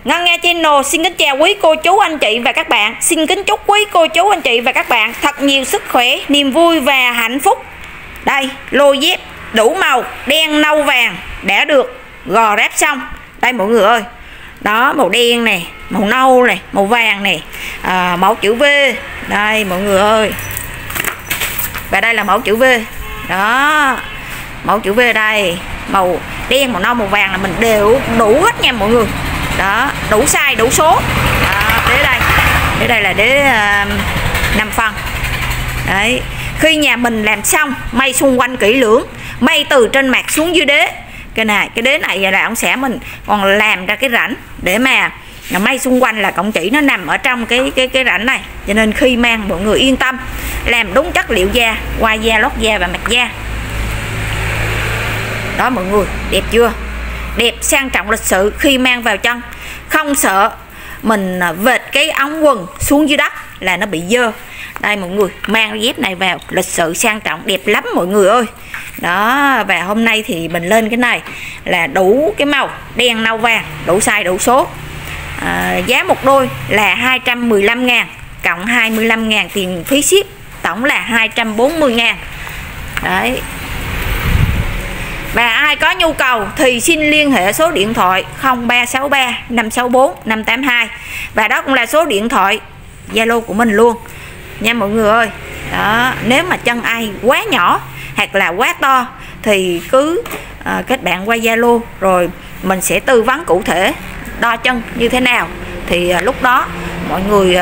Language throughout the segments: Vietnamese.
Ngân Nga Channel xin kính chào quý cô chú anh chị và các bạn. Xin kính chúc quý cô chú anh chị và các bạn thật nhiều sức khỏe, niềm vui và hạnh phúc. Đây, lô dép đủ màu đen, nâu, vàng đã được gò ráp xong. Đây mọi người ơi. Đó, màu đen này, màu nâu này, màu vàng này, mẫu chữ V. Đây mọi người ơi. Và đây là mẫu chữ V. Đó, mẫu chữ V đây. Màu đen, màu nâu, màu vàng là mình đều đủ hết nha mọi người. Đó, đủ size, đủ số. Đế đây. Đế đây là đế 5 phân. Đấy. Khi nhà mình làm xong, may xung quanh kỹ lưỡng, may từ trên mặt xuống dưới đế. Cái đế này là ông xã mình còn làm ra cái rãnh để mà may xung quanh là cọng chỉ nó nằm ở trong cái rãnh này. Cho nên khi mang mọi người yên tâm, làm đúng chất liệu da, qua da, lót da và mặt da. Đó mọi người, đẹp chưa? Đẹp, sang trọng, lịch sự khi mang vào chân. Không sợ mình vệt cái ống quần xuống dưới đất là nó bị dơ. Đây mọi người, mang dép này vào lịch sự, sang trọng, đẹp lắm mọi người ơi. Đó, và hôm nay thì mình lên cái này là đủ cái màu đen, nâu, vàng, đủ size, đủ số. Giá một đôi là 215.000 cộng 25.000 tiền phí ship, tổng là 240.000. Đấy. Và ai có nhu cầu thì xin liên hệ số điện thoại 0363 564 582. Và đó cũng là số điện thoại Zalo của mình luôn nha mọi người ơi. Đó, nếu mà chân ai quá nhỏ hoặc là quá to thì cứ kết bạn qua Zalo rồi mình sẽ tư vấn cụ thể đo chân như thế nào. Thì lúc đó mọi người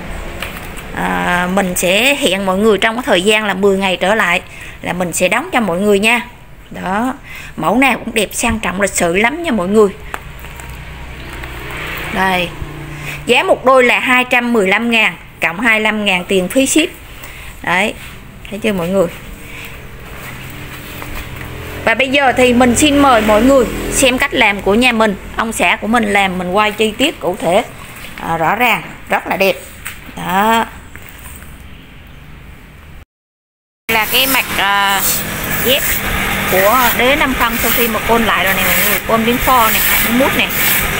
mình sẽ hẹn mọi người trong cái thời gian là 10 ngày trở lại là mình sẽ đóng cho mọi người nha. Đó, mẫu nào cũng đẹp, sang trọng, lịch sự lắm nha mọi người. Đây, giá một đôi là 215.000 cộng 25.000 tiền phí ship. Đấy, thấy chưa mọi người. Và bây giờ thì mình xin mời mọi người xem cách làm của nhà mình. Ông xã của mình làm, mình quay chi tiết cụ thể, rõ ràng, rất là đẹp. Đó, là cái mặt dép của đế 5 phân sau khi mà côn lại rồi này mọi người, côn đến pho này, đến mút này.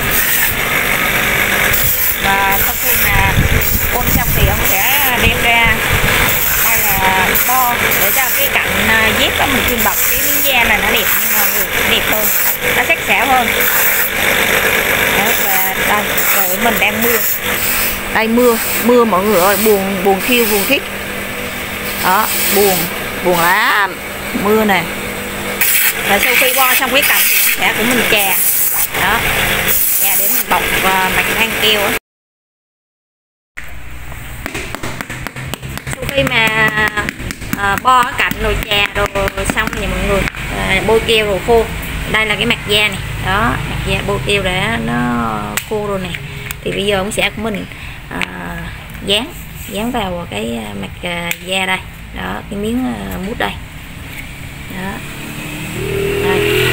Và sau khi mà côn xong thì ông sẽ đem ra đây là bo để cho cái cạnh dép đó mình chuyên bọc cái miếng da là nó đẹp, nhưng mà đẹp hơn, nó sắc sảo hơn. Đó, và đây rồi mình đang mưa. Đây mưa mọi người ơi, buồn khiêu, buồn khích. Đó, buồn lắm, mưa này. Và sau khi bo xong cái cạnh thì ông xã của mình chà. Đó, chà để mình bọc mặt than keo á. Sau khi mà bo cái cạnh rồi chà rồi xong thì mọi người bôi keo rồi khô. Đây là cái mặt da này. Đó, mặt da bôi keo để nó khô rồi này. Thì bây giờ ông xã của mình dán vào cái mặt da đây. Đó, cái miếng mút đây. Đó. Đây.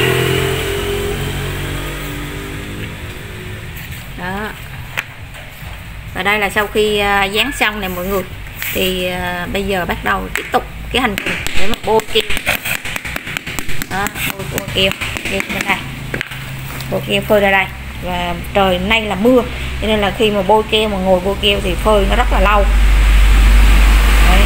Đó. Và đây là sau khi dán xong này mọi người, thì bây giờ bắt đầu tiếp tục cái hành trình để mà bôi keo. Đó, bôi keo bên đây, bôi keo phơi ra đây. Và trời nay là mưa cho nên là khi mà bôi keo, mà ngồi bôi keo thì phơi nó rất là lâu. Đấy.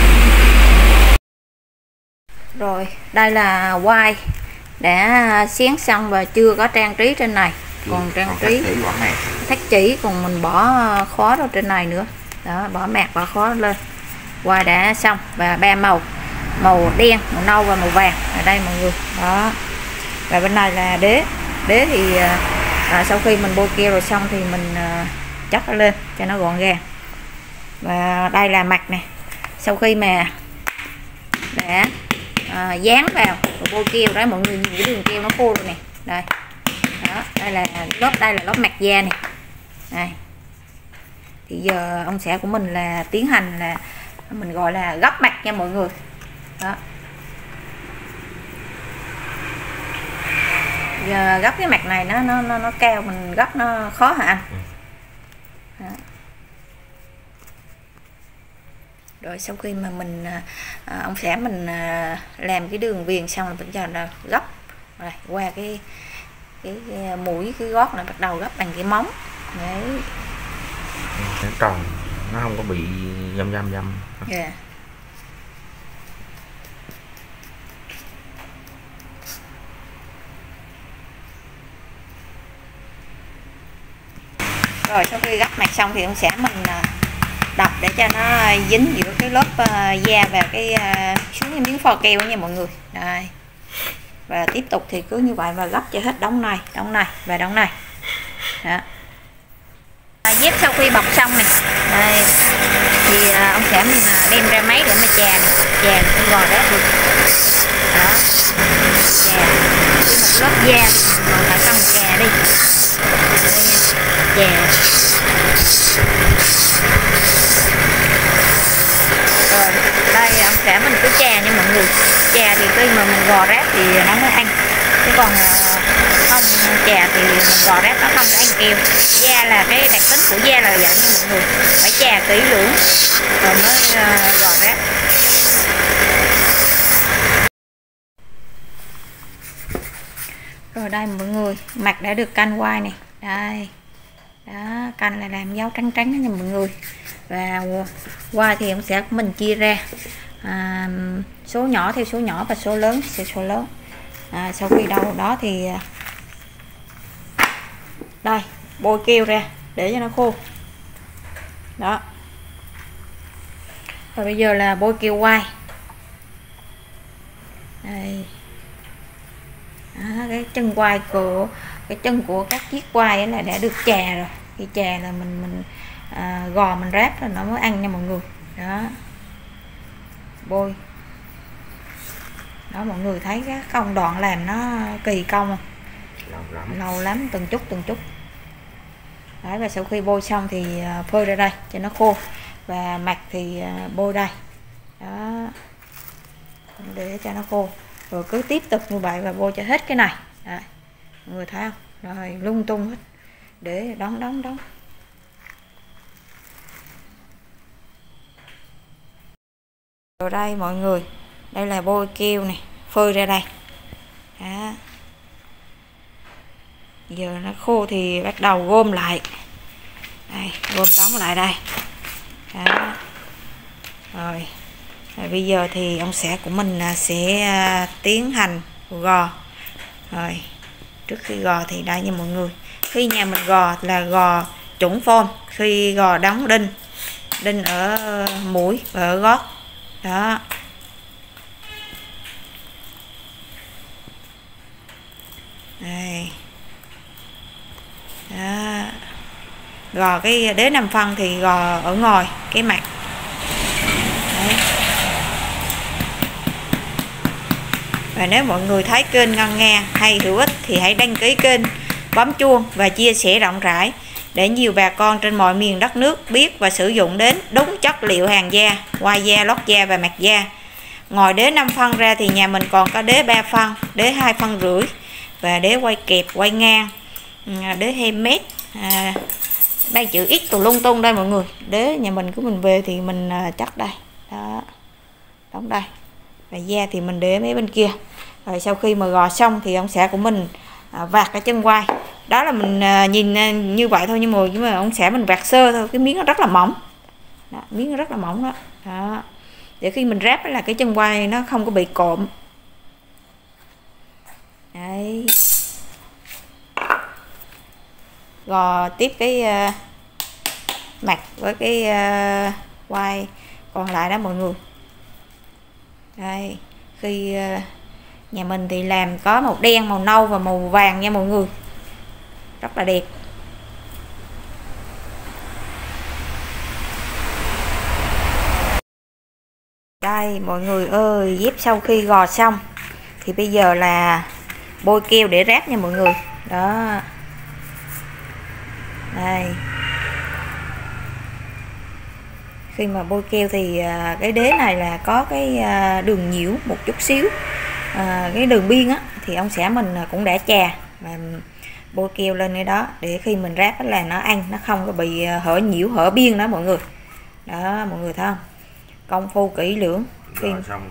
Rồi đây là quai đã xén xong và chưa có trang trí trên này, còn trang trí thắt chỉ, còn mình bỏ khóa vào trên này nữa. Đó, bỏ mạc và khóa lên. Quai đã xong và ba màu đen, màu nâu và màu vàng ở đây mọi người. Đó, và bên này là đế thì sau khi mình bôi keo rồi xong thì mình chất nó lên cho nó gọn gàng. Và đây là mặt này, sau khi mà đã dán vào rồi bôi keo đó mọi người nhìn cái đường keo nó khô rồi nè. Đây. Đó, đây là lớp mặt da này. Đây. Thì giờ ông xã của mình là tiến hành là mình gọi là gấp mặt nha mọi người. Đó. Giờ gấp cái mặt này nó cao, mình gấp nó khó hả anh? Đó. Rồi sau khi mà mình ông xã mình làm cái đường viền xong là bây giờ là gấp rồi qua cái mũi, cái gót này bắt đầu gấp bằng cái móng. Đấy. Nó tròn, nó không có bị dăm. Yeah. Rồi sau khi gấp mặt xong thì ông sẽ mình đập để cho nó dính giữa cái lớp da và cái xuống cái miếng pho keo nha mọi người. Đây. Và tiếp tục thì cứ như vậy và gấp cho hết đống này và đống này. Đó. Dép sau khi bọc xong này, đây thì ông sẽ mình đem ra máy để mà chà cái gò ráp được. Đó. Chà cái một lớp da thì mình lại xong chà đi. Chà. Rồi đây ông sẽ mình cứ chà nha mọi người. Chà thì khi mà mình gò ráp thì nó mới ăn, chứ còn không chà thì mình gò ráp nó không có ăn keo. Da là cái đặc tính của da là vậy nha mọi người, phải chà kỹ lưỡng rồi mới gò ráp. Rồi đây mọi người, mặt đã được canh quai này, đây đó, canh là làm dấu trắng trắng nha mọi người. Và quai thì ông sẽ mình chia ra số nhỏ theo số nhỏ và số lớn theo số lớn. Sau khi đâu đó thì đây bôi keo ra để cho nó khô đó. Và bây giờ là bôi keo quai đây. Cái chân quai của cái chân của các chiếc quai là đã được chà rồi. Khi chà là mình gò mình ráp rồi nó mới ăn nha mọi người. Đó, bôi đó, mọi người thấy cái công đoạn làm nó kỳ công không? Lâu lắm, từng chút đấy. Và sau khi bôi xong thì phơi ra đây cho nó khô, và mặt thì bôi đây đó để cho nó khô, rồi cứ tiếp tục như vậy và bôi cho hết cái này. Đấy, mọi người thấy không? Rồi lung tung hết để đóng. Rồi đây mọi người, đây là bôi keo này, phơi ra đây đó. Giờ nó khô thì bắt đầu gom lại đây, gom đóng lại đây đó. Rồi bây giờ thì ông xã của mình sẽ tiến hành gò. Rồi trước khi gò thì đây nha mọi người, khi nhà mình gò là gò chuẩn form, khi gò đóng đinh ở mũi và ở gót đó. Đây đó. Gò cái đế 5 phân thì gò ở ngoài cái mặt. Đấy. Và nếu mọi người thấy kênh Ngân Nga hay hữu ích thì hãy đăng ký kênh, bấm chuông và chia sẻ rộng rãi để nhiều bà con trên mọi miền đất nước biết và sử dụng đến đúng chất liệu hàng da, quai da, lót da và mặt da. Ngoài đế 5 phân ra thì nhà mình còn có đế 3 phân, đế 2 phân rưỡi và đế quai kẹp, quai ngang, đế handmade. Đây chữ X tù lung tung đây mọi người. Đế nhà mình của mình về thì mình chắc đây đó, đóng đây, và da thì mình để mấy bên kia. Rồi sau khi mà gò xong thì ông xã của mình vạt cái chân quai đó, là mình nhìn như vậy thôi, nhưng mà ông xã mình vạt sơ thôi, cái miếng nó rất là mỏng đó, miếng nó rất là mỏng đó, để khi mình ráp là cái chân quai nó không có bị cộm. Đấy, gò tiếp cái mặt với cái quai còn lại đó mọi người. Đây, khi nhà mình thì làm có màu đen, màu nâu và màu vàng nha mọi người, rất là đẹp. Đây mọi người ơi, dép sau khi gò xong thì bây giờ là bôi keo để ráp nha mọi người. Đó, đây, khi mà bôi keo thì cái đế này là có cái đường nhiễu một chút xíu, cái đường biên á thì ông xã mình cũng đã chà và bôi keo lên cái đó để khi mình ráp là nó ăn, nó không có bị hở nhiễu, hở biên đó mọi người. Đó mọi người thấy không, công phu kỹ lưỡng. Khi xong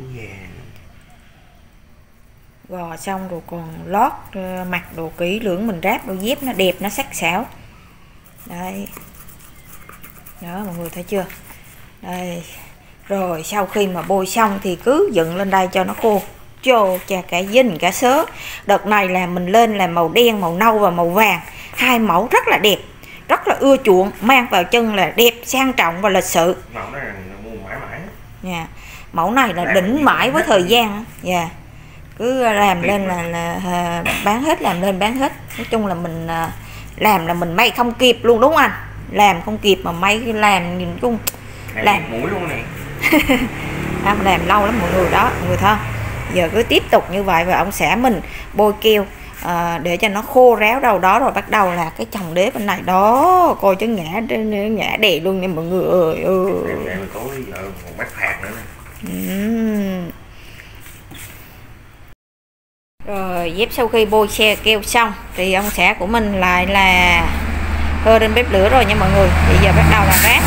gò xong rồi còn lót mặt đồ kỹ lưỡng, mình ráp đôi dép nó đẹp, nó sắc sảo Đây. Đó mọi người thấy chưa? Đây. Rồi sau khi mà bôi xong thì cứ dựng lên đây cho nó khô. Chô chà cả dinh cả sớ. Đợt này là mình lên là màu đen, màu nâu và màu vàng. Hai mẫu rất là đẹp, rất là ưa chuộng, mang vào chân là đẹp, sang trọng và lịch sự. Mẫu này là mua mãi mãi. Nha. Mẫu này là đỉnh mãi với thời gian. Dạ. Cứ làm lên là bán hết, làm lên bán hết. Nói chung là mình làm là mình may không kịp luôn đúng không anh? Làm không kịp mà may làm nhìn chung làm mũi luôn này. làm lâu lắm mọi người đó, mọi người thấy không? Giờ cứ tiếp tục như vậy và ông xã mình bôi keo để cho nó khô ráo đâu đó, rồi bắt đầu là cái chồng đế bên này đó, coi chứ ngã đè luôn nha mọi người ơi. Có một bát phạt nữa nè. Rồi dép sau khi bôi xe keo xong thì ông xã của mình lại là hơ lên bếp lửa rồi nha mọi người. Bây giờ bắt đầu là ráp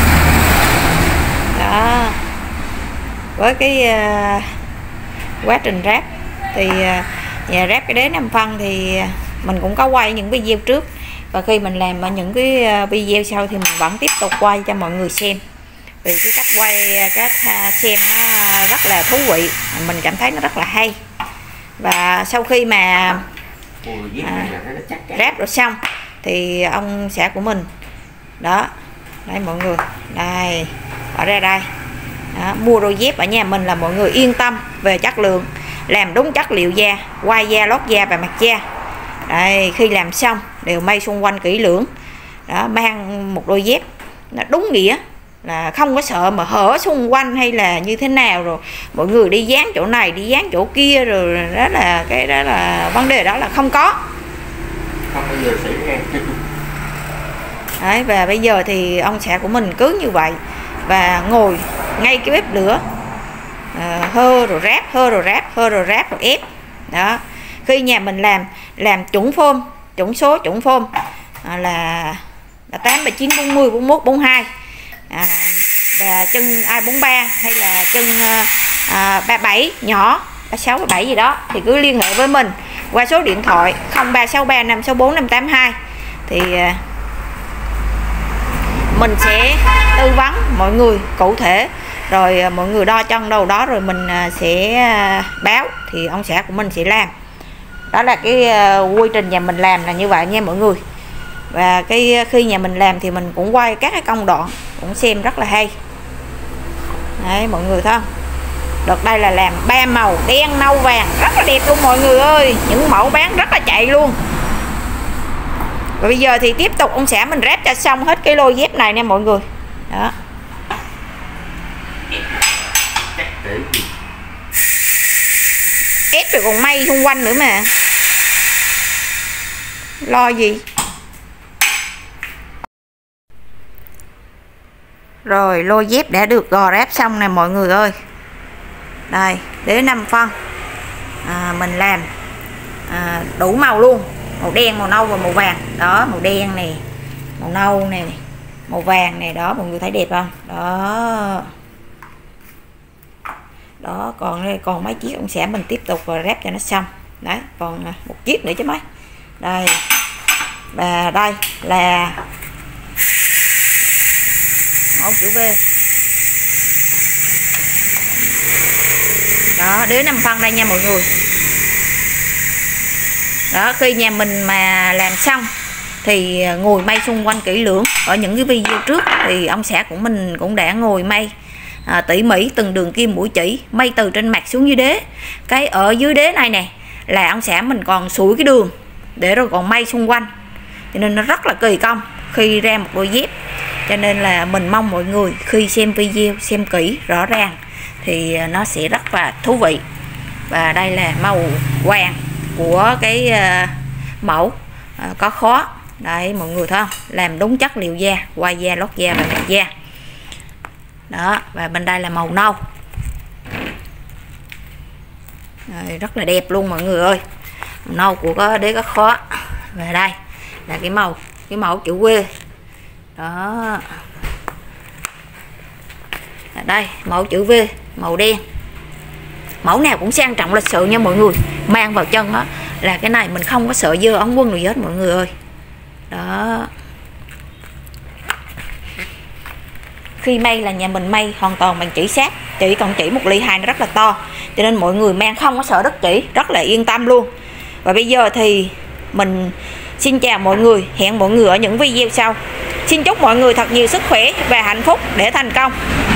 đó. Với cái quá trình ráp thì ráp cái đế 5 phân thì mình cũng có quay những video trước, và khi mình làm ở những cái video sau thì mình vẫn tiếp tục quay cho mọi người xem, vì cái cách quay, cách xem nó rất là thú vị, mình cảm thấy nó rất là hay. Và sau khi mà ráp rồi xong thì ông xã của mình đó, đây mọi người, đây bỏ ra đây đó, mua đôi dép ở nhà mình là mọi người yên tâm về chất lượng, làm đúng chất liệu da, quai da, lót da và mặt da. Đây, khi làm xong đều may xung quanh kỹ lưỡng đó, mang một đôi dép nó đúng nghĩa, là không có sợ mà hở xung quanh hay là như thế nào, rồi mọi người đi dán chỗ này đi dán chỗ kia, rồi đó là cái đó là vấn đề đó là không bao giờ xảy ra. Đấy, và bây giờ thì ông xã của mình cứ như vậy và ngồi ngay cái bếp lửa, hơ rồi ráp, hơ rồi ráp, hơ rồi ráp rồi ép đó. Khi nhà mình làm chuẩn phôm, chuẩn số chuẩn phôm là 8, 9, 40, 41, 42 và chân A43 hay là chân 37 nhỏ, 36, 37 gì đó thì cứ liên hệ với mình qua số điện thoại 0363 564 582 thì mình sẽ tư vấn mọi người cụ thể, rồi mọi người đo chân đâu đó rồi mình sẽ báo thì ông xã của mình sẽ làm. Đó là cái quy trình nhà mình làm là như vậy nha mọi người. Và cái khi nhà mình làm thì mình cũng quay các cái công đoạn cũng xem rất là hay. Đấy mọi người thấy không? Đợt đây là làm 3 màu đen, nâu, vàng rất là đẹp luôn mọi người ơi. Những mẫu bán rất là chạy luôn. Và bây giờ thì tiếp tục ông xã mình ráp cho xong hết cái lô dép này nha mọi người. Đó. Ép rồi còn may xung quanh nữa mà. Lo gì. Rồi lô dép đã được gò ráp xong nè mọi người ơi. Đây, đế 5 phân. Mình làm đủ màu luôn, màu đen, màu nâu và màu vàng. Đó, màu đen nè, màu nâu nè, màu vàng nè, đó mọi người thấy đẹp không? Đó. Đó, còn mấy chiếc ông xã mình tiếp tục và ráp cho nó xong. Đấy, còn một chiếc nữa chứ mấy. Đây. Và đây là mẫu chữ V. Đó, đế 5 phân đây nha mọi người. Đó, khi nhà mình mà làm xong thì ngồi may xung quanh kỹ lưỡng. Ở những cái video trước thì ông xã của mình cũng đã ngồi may tỉ mỉ từng đường kim mũi chỉ, may từ trên mặt xuống dưới đế. Cái ở dưới đế này nè là ông xã mình còn sủi cái đường để rồi còn may xung quanh, cho nên nó rất là kỳ công khi ra một đôi dép. Cho nên là mình mong mọi người khi xem video xem kỹ rõ ràng thì nó sẽ rất là thú vị. Và đây là màu vàng của cái mẫu có khó. Đấy mọi người thấy không? Làm đúng chất liệu da, quai da, lót da và mặt da. Đó, và bên đây là màu nâu. Đấy, rất là đẹp luôn mọi người ơi. Màu nâu của có đế có khó. Và đây là cái mẫu chữ V. Đó. Đây, mẫu chữ V, màu đen. Mẫu nào cũng sang trọng lịch sự nha mọi người. Mang vào chân đó là cái này mình không có sợ dơ ống quần gì hết mọi người ơi. Đó. Khi may là nhà mình may hoàn toàn bằng chỉ sáp, chỉ còn chỉ 1 ly 2 nó rất là to, cho nên mọi người mang không có sợ đất chỉ, rất là yên tâm luôn. Và bây giờ thì mình xin chào mọi người, hẹn mọi người ở những video sau. Xin chúc mọi người thật nhiều sức khỏe và hạnh phúc để thành công.